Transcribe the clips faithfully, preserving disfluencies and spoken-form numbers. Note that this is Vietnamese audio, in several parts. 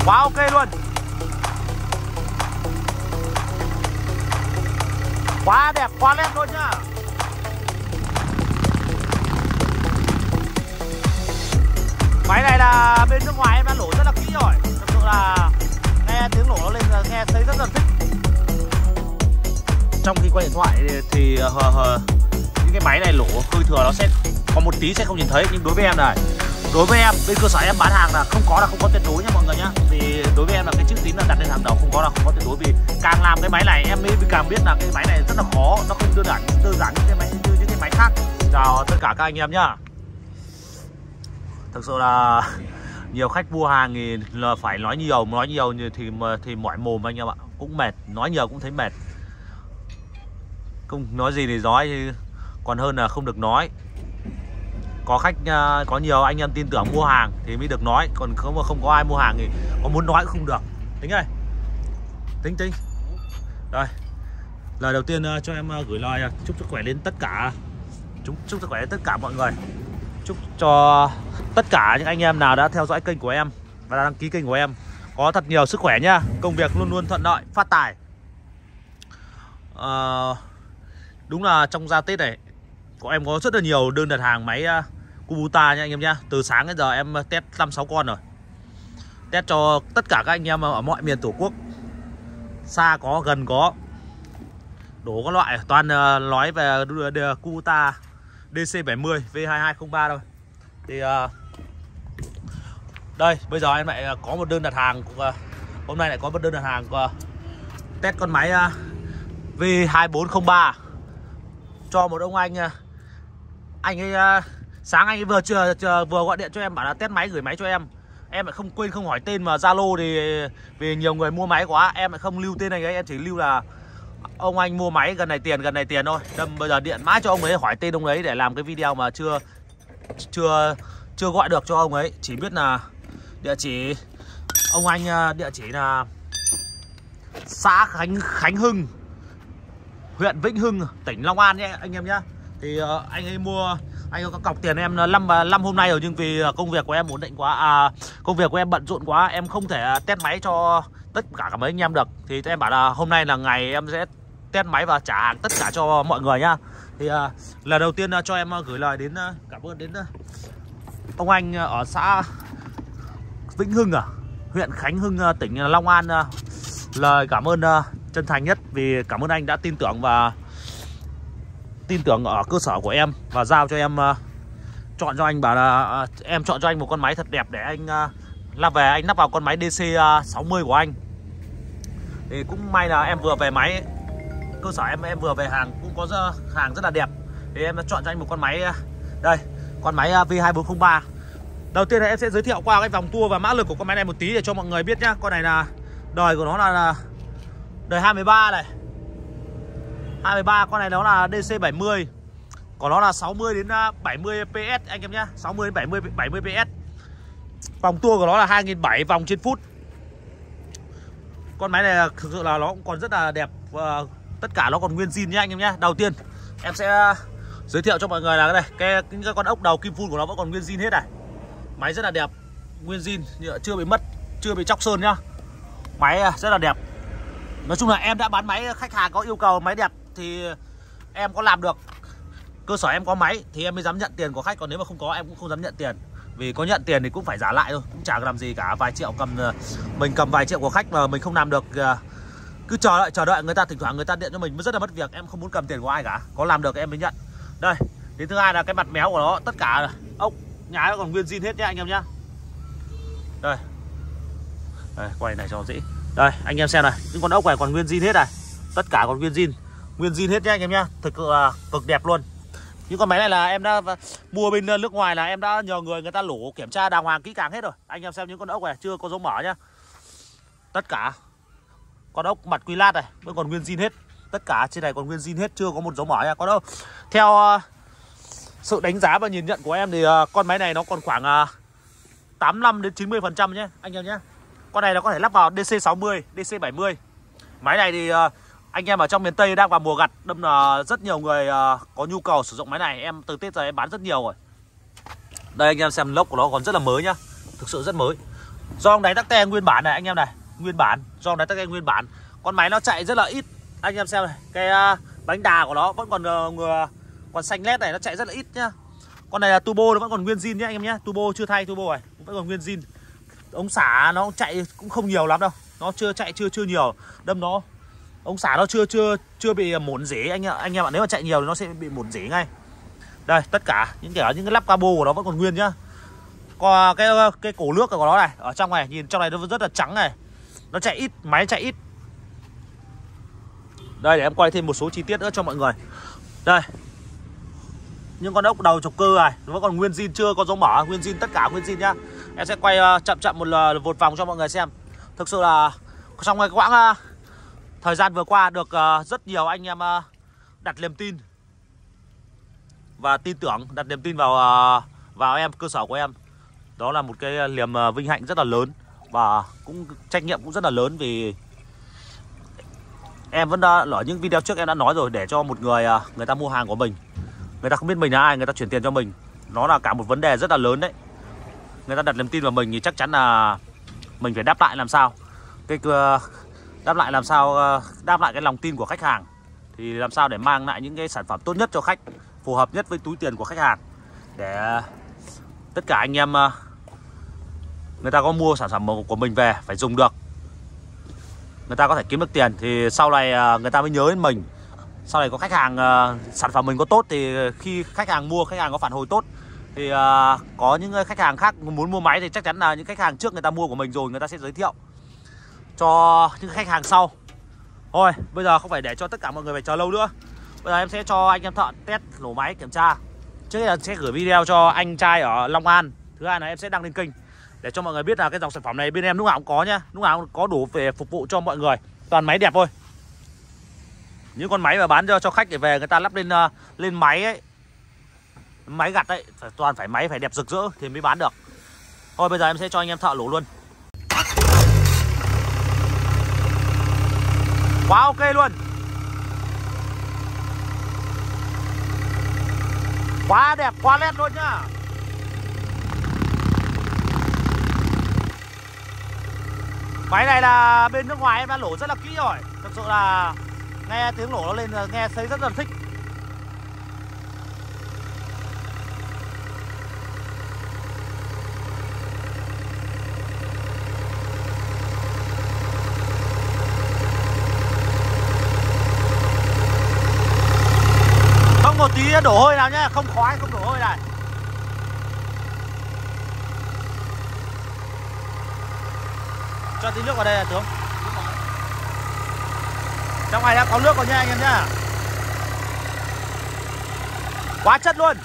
Quá ok luôn. Quá đẹp, quá nét luôn nhá. Máy này là bên nước ngoài em đã nổ rất là kỹ rồi. Thật sự là nghe tiếng nổ nó lên nghe thấy rất là thích. Trong khi quay điện thoại thì, thì uh, uh, những cái máy này nổ hơi thừa nó sẽ có một tí sẽ không nhìn thấy, nhưng đối với em này, đối với em bên cơ sở em bán hàng là không có là không có tuyệt đối nha mọi người nhá. Vì đối với em là cái chữ tín là đặt lên hàng đầu, không có là không có tuyệt đối. Vì càng làm cái máy này em mới càng biết là cái máy này rất là khó, nó không đơn giản đơn giản như cái máy như những cái máy khác. Chào tất cả các anh em nhá. Thực sự là nhiều khách mua hàng thì là phải nói nhiều, nói nhiều thì thì mỏi mồm anh em ạ, cũng mệt, nói nhiều cũng thấy mệt. Không nói gì thì nói, còn hơn là không được nói. Có khách, có nhiều anh em tin tưởng mua hàng thì mới được nói, còn không không có ai mua hàng thì có muốn nói cũng không được. Tính ơi, tính tính. Rồi, lời đầu tiên cho em gửi lời chúc sức khỏe đến tất cả, chúc chúc sức khỏe đến tất cả mọi người. Chúc cho tất cả những anh em nào đã theo dõi kênh của em và đăng ký kênh của em có thật nhiều sức khỏe nhá, công việc luôn luôn thuận lợi, phát tài. À, đúng là trong ra Tết này của em có rất là nhiều đơn đặt hàng máy uh, Kubota nha anh em nhá. Từ sáng đến giờ em test năm sáu con rồi, test cho tất cả các anh em ở mọi miền Tổ quốc, xa có gần có, đổ các loại, toàn uh, nói về Kubota D C bảy mươi V hai hai không ba thôi. Thì uh, đây bây giờ em lại có một đơn đặt hàng, uh, hôm nay lại có một đơn đặt hàng của uh, test con máy uh, V hai bốn không ba cho một ông anh. Uh, anh ấy uh, sáng anh ấy vừa chờ, chờ vừa gọi điện cho em bảo là test máy gửi máy cho em. Em lại không quên không hỏi tên, mà Zalo thì vì nhiều người mua máy quá em lại không lưu tên anh ấy, em chỉ lưu là ông anh mua máy gần này tiền gần này tiền thôi. Đâm bây giờ điện mãi cho ông ấy, hỏi tên ông ấy để làm cái video mà chưa chưa chưa gọi được cho ông ấy, chỉ biết là địa chỉ ông anh, địa chỉ là xã Khánh Khánh Hưng, huyện Vĩnh Hưng, tỉnh Long An nhé anh em nhá. Thì uh, anh ấy mua, anh ấy có cọc tiền em năm năm hôm nay rồi, nhưng vì công việc của em ổn định quá, à, công việc của em bận rộn quá, em không thể test máy cho tất cả các mấy anh em được. Thì em bảo là hôm nay là ngày em sẽ test máy và trả hàng tất cả cho mọi người nhá. Thì uh, lần đầu tiên uh, cho em uh, gửi lời đến uh, cảm ơn đến uh, ông anh uh, ở xã Vĩnh Hưng, à, huyện Khánh Hưng, uh, tỉnh Long An. Uh, lời cảm ơn uh, chân thành nhất, vì cảm ơn anh đã tin tưởng và tin tưởng ở cơ sở của em và giao cho em uh, chọn cho anh, bảo là uh, em chọn cho anh một con máy thật đẹp để anh uh, làm về anh lắp vào con máy D C uh, sáu mươi của anh. Thì cũng may là em vừa về máy, cơ sở em em vừa về hàng cũng có hàng rất là đẹp, thì em đã chọn cho anh một con máy uh, đây, con máy uh, V hai bốn không ba. Đầu tiên là em sẽ giới thiệu qua cái vòng tua và mã lực của con máy này một tí để cho mọi người biết nhá. Con này là đời của nó là, là đời hai mươi ba này, hai mươi ba. Con này nó là D C bảy mươi, còn nó là sáu mươi đến bảy mươi P S anh em nhé, sáu mươi đến bảy mươi bảy mươi P S. Vòng tua của nó là hai nghìn bảy trăm vòng trên phút. Con máy này thực sự là nó cũng còn rất là đẹp, và tất cả nó còn nguyên zin nhé anh em nhé. Đầu tiên em sẽ giới thiệu cho mọi người là cái này, cái, cái con ốc đầu kim phun của nó vẫn còn nguyên zin hết này. Máy rất là đẹp, nguyên zin, chưa bị mất, chưa bị chóc sơn nhá. Máy rất là đẹp. Nói chung là em đã bán máy, khách hàng có yêu cầu máy đẹp thì em có làm được. Cơ sở em có máy thì em mới dám nhận tiền của khách, còn nếu mà không có em cũng không dám nhận tiền. Vì có nhận tiền thì cũng phải trả lại thôi, cũng chả làm gì cả. Vài triệu cầm, mình cầm vài triệu của khách mà mình không làm được, cứ chờ đợi chờ đợi người ta, thỉnh thoảng người ta điện cho mình rất là mất việc. Em không muốn cầm tiền của ai cả, có làm được em mới nhận. Đây, đến thứ hai là cái mặt méo của nó, tất cả ốc nhái nó còn nguyên zin hết nhá anh em nhá. Đây, đây quay này cho dễ. Đây anh em xem này, những con ốc này còn nguyên zin hết này, tất cả còn nguyên zin, nguyên zin hết nhá anh em nhá, thực sự là cực đẹp luôn. Những con máy này là em đã mua bên nước ngoài, là em đã nhờ người người ta lổ kiểm tra đàng hoàng kỹ càng hết rồi. Anh em xem những con ốc này chưa có dấu mở nhá, tất cả con ốc mặt quy lát này vẫn còn nguyên zin hết, tất cả trên này còn nguyên zin hết, chưa có một dấu mở nha. Còn đâu theo uh, sự đánh giá và nhìn nhận của em thì uh, con máy này nó còn khoảng uh, tám mươi lăm đến chín mươi phần trăm nhé anh em nhé. Con này nó có thể lắp vào D C sáu mươi, D C bảy mươi. Máy này thì uh, anh em ở trong miền Tây đang vào mùa gặt, đâm là rất nhiều người uh, có nhu cầu sử dụng máy này. Em từ Tết giờ em bán rất nhiều rồi. Đây anh em xem lốc của nó còn rất là mới nhá, thực sự rất mới. Gioăng đáy tắc te nguyên bản này anh em này, nguyên bản, gioăng đáy tắc te nguyên bản. Con máy nó chạy rất là ít. Anh em xem này, cái uh, bánh đà của nó vẫn còn uh, ngừa, còn xanh lét này nó chạy rất là ít nhá. Con này là turbo nó vẫn còn nguyên zin nhé anh em nhé, turbo chưa thay turbo này, vẫn còn nguyên zin. Ống xả nó chạy cũng không nhiều lắm đâu, nó chưa chạy chưa chưa nhiều, đâm nó ống xả nó chưa chưa chưa bị mổn rỉ anh em anh em ạ. Nếu mà chạy nhiều thì nó sẽ bị mổn rỉ ngay. Đây tất cả những kiểu những cái lắp cabo của nó vẫn còn nguyên nhá. Còn cái cái cổ nước của nó này ở trong này, nhìn trong này nó rất là trắng này, nó chạy ít, máy chạy ít. Đây để em quay thêm một số chi tiết nữa cho mọi người. Đây những con ốc đầu trục cơ này nó vẫn còn nguyên zin, chưa có dấu mở, nguyên zin, tất cả nguyên zin nhá. Em sẽ quay uh, chậm chậm một uh, một vòng cho mọi người xem. Thực sự là trong cái quãng uh, thời gian vừa qua được uh, rất nhiều anh em uh, đặt niềm tin và tin tưởng, đặt niềm tin vào uh, vào em, cơ sở của em. Đó là một cái niềm uh, vinh hạnh rất là lớn và cũng trách nhiệm cũng rất là lớn, vì em vẫn đã ở những video trước em đã nói rồi, để cho một người uh, người ta mua hàng của mình, người ta không biết mình là ai, người ta chuyển tiền cho mình, nó là cả một vấn đề rất là lớn đấy. Người ta đặt niềm tin vào mình thì chắc chắn là mình phải đáp lại làm sao. Cái uh, đáp lại làm sao uh, đáp lại cái lòng tin của khách hàng, thì làm sao để mang lại những cái sản phẩm tốt nhất cho khách, phù hợp nhất với túi tiền của khách hàng, để uh, tất cả anh em uh, người ta có mua sản phẩm của mình về phải dùng được, người ta có thể kiếm được tiền, thì sau này uh, người ta mới nhớ đến mình. Sau này có khách hàng uh, sản phẩm mình có tốt thì khi khách hàng mua, khách hàng có phản hồi tốt, thì uh, có những khách hàng khác muốn mua máy thì chắc chắn là những khách hàng trước người ta mua của mình rồi, người ta sẽ giới thiệu cho những khách hàng sau. Thôi bây giờ không phải để cho tất cả mọi người phải chờ lâu nữa. Bây giờ em sẽ cho anh em thợ test nổ máy kiểm tra. Trước hết là sẽ gửi video cho anh trai ở Long An. Thứ hai là em sẽ đăng lên kênh để cho mọi người biết là cái dòng sản phẩm này bên em lúc nào cũng có nhá, lúc nào cũng có đủ về phục vụ cho mọi người. Toàn máy đẹp thôi. Những con máy mà bán cho cho khách để về người ta lắp lên uh, lên máy ấy, máy gặt ấy, phải toàn phải máy phải đẹp rực rỡ thì mới bán được. Thôi bây giờ em sẽ cho anh em thợ nổ luôn. Quá ok luôn. Quá đẹp, quá nét luôn nhá. Máy này là bên nước ngoài em đã nổ rất là kỹ rồi. Thật sự là nghe tiếng nổ nó lên nghe thấy rất là thích. Không một tí đổ hơi nào nhá, không khói, không đổ hơi này. Cho tí nước vào đây là tướng. Trong này đã có nước rồi nha anh em nhá. Quá chất luôn.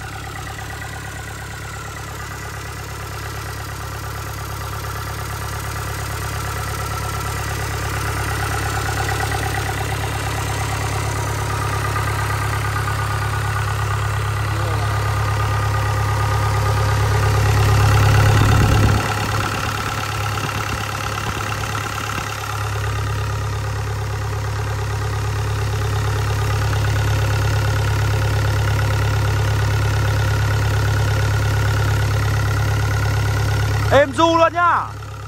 Êm du luôn nhá.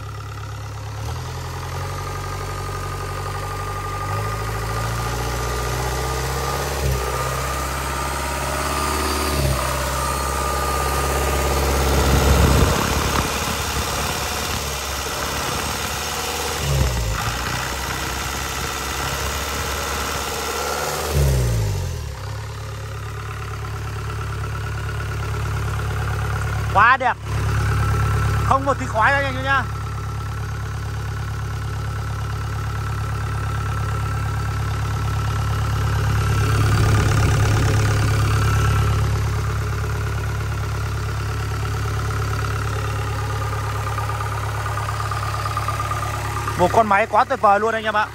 Quá đẹp. Không một tí khói đâu anh em nhá. Một con máy quá tuyệt vời luôn anh em ạ.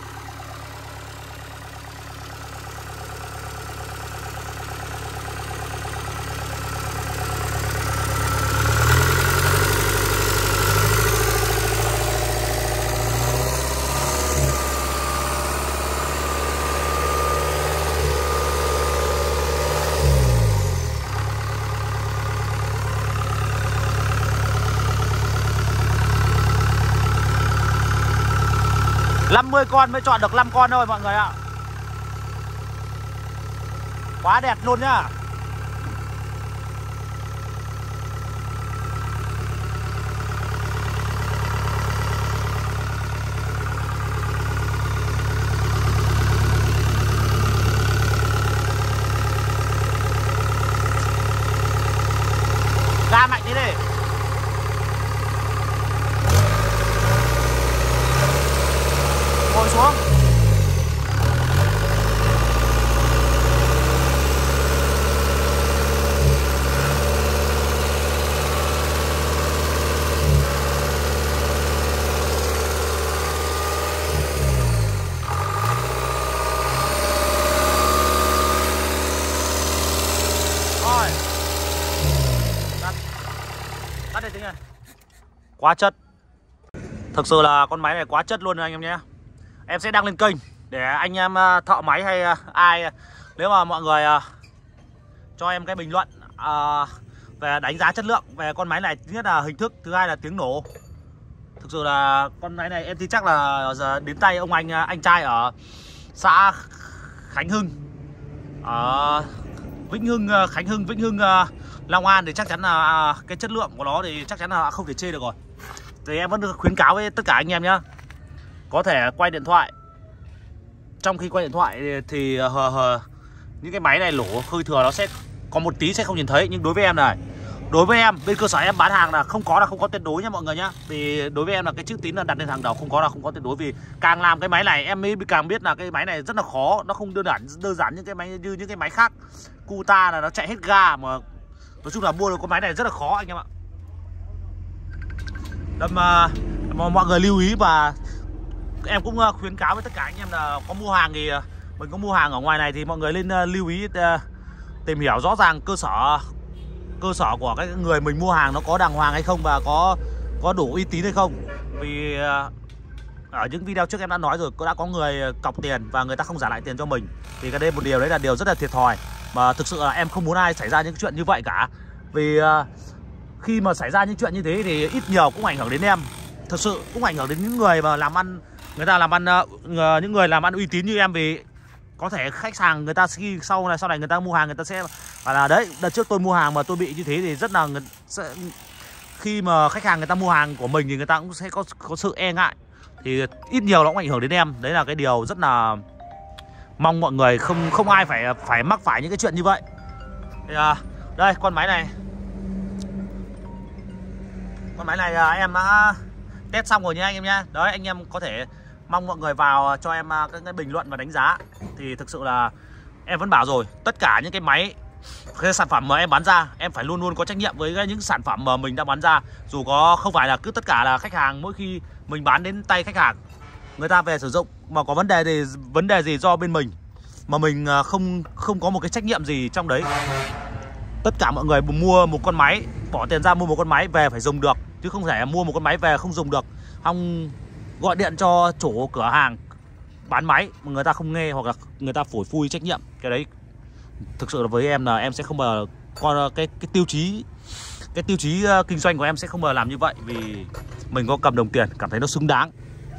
năm mươi con mới chọn được năm con thôi mọi người ạ. Quá đẹp luôn nhá. Ga mạnh thế đi. Ngồi xuống. Rồi. Tắt. Tắt đi tính này. Quá chất. Thực sự là con máy này quá chất luôn anh em nhé. Em sẽ đăng lên kênh để anh em thợ máy hay ai, nếu mà mọi người cho em cái bình luận về đánh giá chất lượng về con máy này. Thứ nhất là hình thức, thứ hai là tiếng nổ. Thực sự là con máy này em tin chắc là đến tay ông anh anh trai ở xã Khánh Hưng, ở Vĩnh Hưng, Khánh Hưng, Vĩnh Hưng, Long An thì chắc chắn là cái chất lượng của nó thì chắc chắn là không thể chê được rồi. Thì em vẫn được khuyến cáo với tất cả anh em nhá, có thể quay điện thoại. Trong khi quay điện thoại thì, thì hờ, hờ, những cái máy này lỗ hơi thừa nó sẽ có một tí sẽ không nhìn thấy. Nhưng đối với em này, đối với em bên cơ sở em bán hàng là không có là không có tuyệt đối nhá mọi người nhá. Vì đối với em là cái chữ tín là đặt lên hàng đầu, không có là không có tuyệt đối. Vì càng làm cái máy này em mới càng biết là cái máy này rất là khó, nó không đơn giản đơn giản những cái máy như những cái máy khác. Cuta là nó chạy hết ga, mà nói chung là mua được con máy này rất là khó anh em ạ. Đâm uh, mọi người lưu ý, và em cũng uh, khuyến cáo với tất cả anh em là có mua hàng thì uh, mình có mua hàng ở ngoài này thì mọi người lên uh, lưu ý uh, tìm hiểu rõ ràng cơ sở cơ sở của cái người mình mua hàng nó có đàng hoàng hay không và có có đủ uy tín hay không. Vì uh, ở những video trước em đã nói rồi, đã có người cọc tiền và người ta không trả lại tiền cho mình, thì cái đây một điều đấy là điều rất là thiệt thòi. Mà thực sự là em không muốn ai xảy ra những chuyện như vậy cả. Vì uh, khi mà xảy ra những chuyện như thế thì ít nhiều cũng ảnh hưởng đến em. Thực sự cũng ảnh hưởng đến những người mà làm ăn, người ta làm ăn uh, những người làm ăn uy tín như em. Vì có thể khách hàng người ta khi sau này sau này người ta mua hàng, người ta sẽ bảo là đấy, đợt trước tôi mua hàng mà tôi bị như thế, thì rất là sẽ, khi mà khách hàng người ta mua hàng của mình thì người ta cũng sẽ có có sự e ngại, thì ít nhiều nó cũng ảnh hưởng đến em. Đấy là cái điều rất là mong mọi người không không ai phải phải mắc phải những cái chuyện như vậy. Thì, à, đây con máy này, con máy này à, em đã test xong rồi nha anh em nhé. Đấy, anh em có thể mong mọi người vào cho em các cái bình luận và đánh giá. Thì thực sự là em vẫn bảo rồi, tất cả những cái máy, cái sản phẩm mà em bán ra, em phải luôn luôn có trách nhiệm với những sản phẩm mà mình đã bán ra. Dù có không phải là cứ tất cả là khách hàng, mỗi khi mình bán đến tay khách hàng, người ta về sử dụng mà có vấn đề thì vấn đề gì do bên mình mà mình không không có một cái trách nhiệm gì trong đấy. Tất cả mọi người mua một con máy, bỏ tiền ra mua một con máy về phải dùng được, chứ không thể mua một con máy về không dùng được, không gọi điện cho chủ cửa hàng bán máy mà người ta không nghe, hoặc là người ta phủi phui trách nhiệm. Cái đấy thực sự là với em là em sẽ không bao giờ con cái cái tiêu chí cái tiêu chí uh, kinh doanh của em sẽ không bao giờ làm như vậy. Vì mình có cầm đồng tiền cảm thấy nó xứng đáng,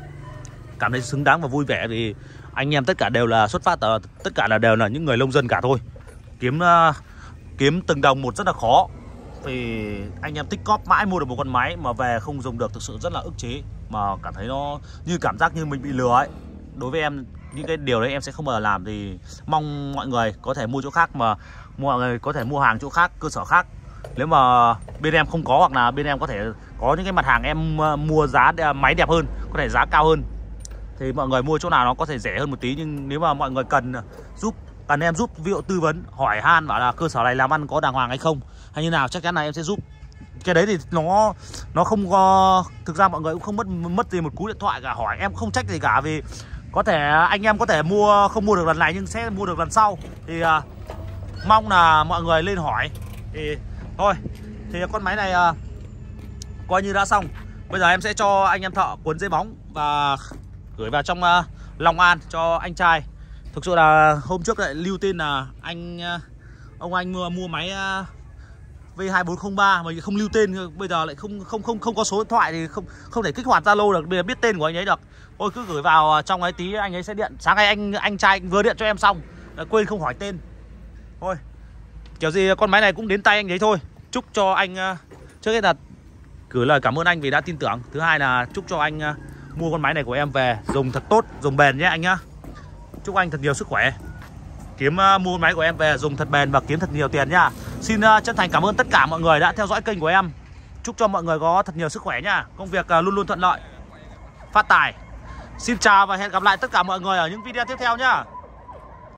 cảm thấy xứng đáng và vui vẻ. Vì anh em tất cả đều là xuất phát từ, tất cả là đều là những người nông dân cả thôi. Kiếm uh, kiếm từng đồng một rất là khó. Vì anh em tích cóp mãi mua được một con máy mà về không dùng được, thực sự rất là ức chế, mà cảm thấy nó như cảm giác như mình bị lừa ấy. Đối với em những cái điều đấy em sẽ không bao giờ làm. Thì mong mọi người có thể mua chỗ khác, mà mọi người có thể mua hàng chỗ khác, cơ sở khác. Nếu mà bên em không có, hoặc là bên em có thể có những cái mặt hàng em mua giá máy đẹp hơn, có thể giá cao hơn, thì mọi người mua chỗ nào nó có thể rẻ hơn một tí. Nhưng nếu mà mọi người cần giúp, cần em giúp, ví dụ tư vấn, hỏi han bảo là cơ sở này làm ăn có đàng hoàng hay không, hay như nào, chắc chắn là em sẽ giúp. Cái đấy thì nó nó không có, thực ra mọi người cũng không mất mất gì một cú điện thoại cả, hỏi em không trách gì cả. Vì có thể anh em có thể mua không mua được lần này nhưng sẽ mua được lần sau. Thì uh, mong là mọi người lên hỏi. Thì thôi, thì con máy này uh, coi như đã xong. Bây giờ em sẽ cho anh em thợ cuốn dây bóng và gửi vào trong uh, Long An cho anh trai. Thực sự là hôm trước lại lưu tin là anh uh, ông anh mua, mua máy uh, V V hai bốn không ba mà không lưu tên, bây giờ lại không không không không có số điện thoại thì không không thể kích hoạt Zalo được, bây giờ biết tên của anh ấy được. Thôi cứ gửi vào trong ấy tí anh ấy sẽ điện. Sáng nay anh anh trai anh vừa điện cho em xong, quên không hỏi tên. Thôi kiểu gì con máy này cũng đến tay anh ấy thôi. Chúc cho anh uh, trước hết là gửi lời cảm ơn anh vì đã tin tưởng. Thứ hai là chúc cho anh uh, mua con máy này của em về dùng thật tốt, dùng bền nhé anh nhá. Chúc anh thật nhiều sức khỏe, kiếm uh, mua con máy của em về dùng thật bền và kiếm thật nhiều tiền nhá. Xin uh, chân thành cảm ơn tất cả mọi người đã theo dõi kênh của em. Chúc cho mọi người có thật nhiều sức khỏe nhá. Công việc uh, luôn luôn thuận lợi, phát tài. Xin chào và hẹn gặp lại tất cả mọi người ở những video tiếp theo nhá.